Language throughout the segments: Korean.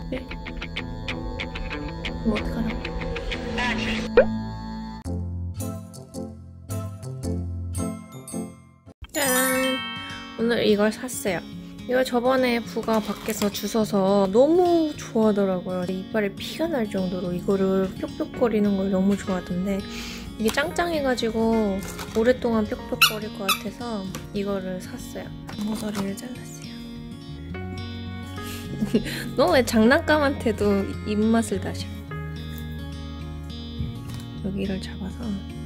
뭐 어떡하라고. 짠! 오늘 이걸 샀어요. 이거 저번에 부가 밖에서 주워서 너무 좋아하더라고요. 이빨에 피가 날 정도로 이거를 뾱뾱거리는 걸 너무 좋아하던데 이게 짱짱해가지고 오랫동안 뾱뾱거릴 것 같아서 이거를 샀어요. 모서리를 잘랐어요. 너 왜 장난감한테도 입맛을 다셔? 여기를 잡아서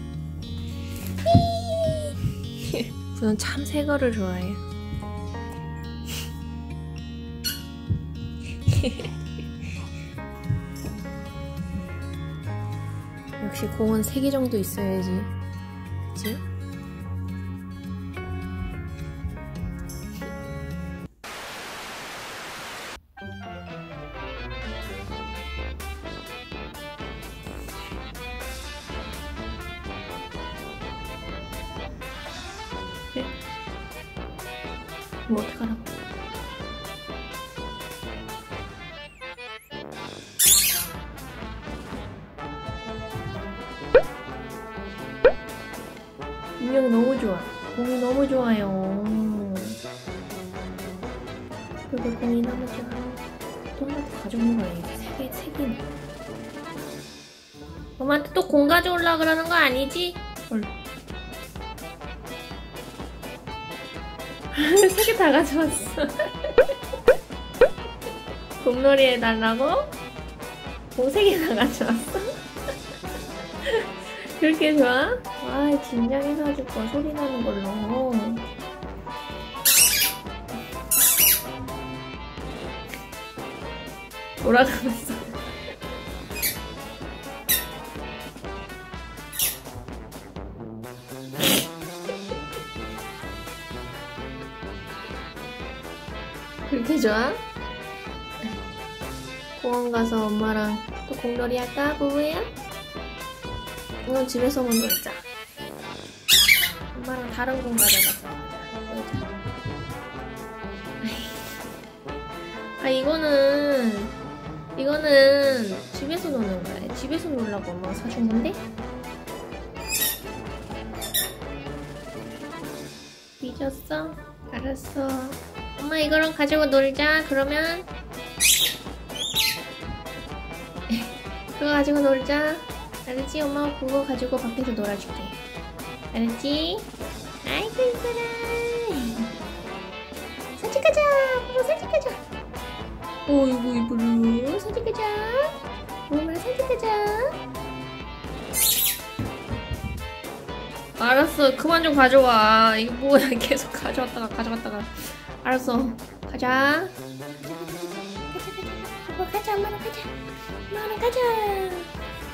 저는 참 새거를 좋아해요. 역시 공은 3개 정도 있어야지. 그치? 네? 뭐 어떡하라고. 인형 너무 좋아. 공이 너무 좋아요. 그리고 공이 너무 좋아. 또 하나 더 가져온 거예요. 3개네. 엄마한테 또 공 가져오려고 그러는 거 아니지? 헐. 3개 다 가져왔어. 공놀이 해달라고? 공 3개 다 가져왔어? 그렇게 좋아? 아, 진작해가지고 소리 나는 걸로. 돌아가면서. 그렇게 좋아? 공원 가서 엄마랑 또 공놀이 할까, 부부야? 이건 집에서만 놀자. 엄마랑 다른 공 가져가서 놀자. 아, 이거는 집에서 노는 거야. 집에서 놀라고 엄마가 사준 건데? 삐졌어? 알았어. 엄마 이거랑 가지고 놀자. 그러면 그거 가지고 놀자. 알았지? 엄마가 그거 가지고 밖에서 놀아줄게. 알았지? 아이고 이뻐라. 산책 가자. 엄마 산책 가자. 어이구 이뻐라. 산책 가자. 엄마 산책 가자. 알았어. 그만 좀 가져와. 이거 뭐야. 계속 가져갔다가. 알았어. 가자. 가자. 엄마랑 가자. 엄마랑 가자.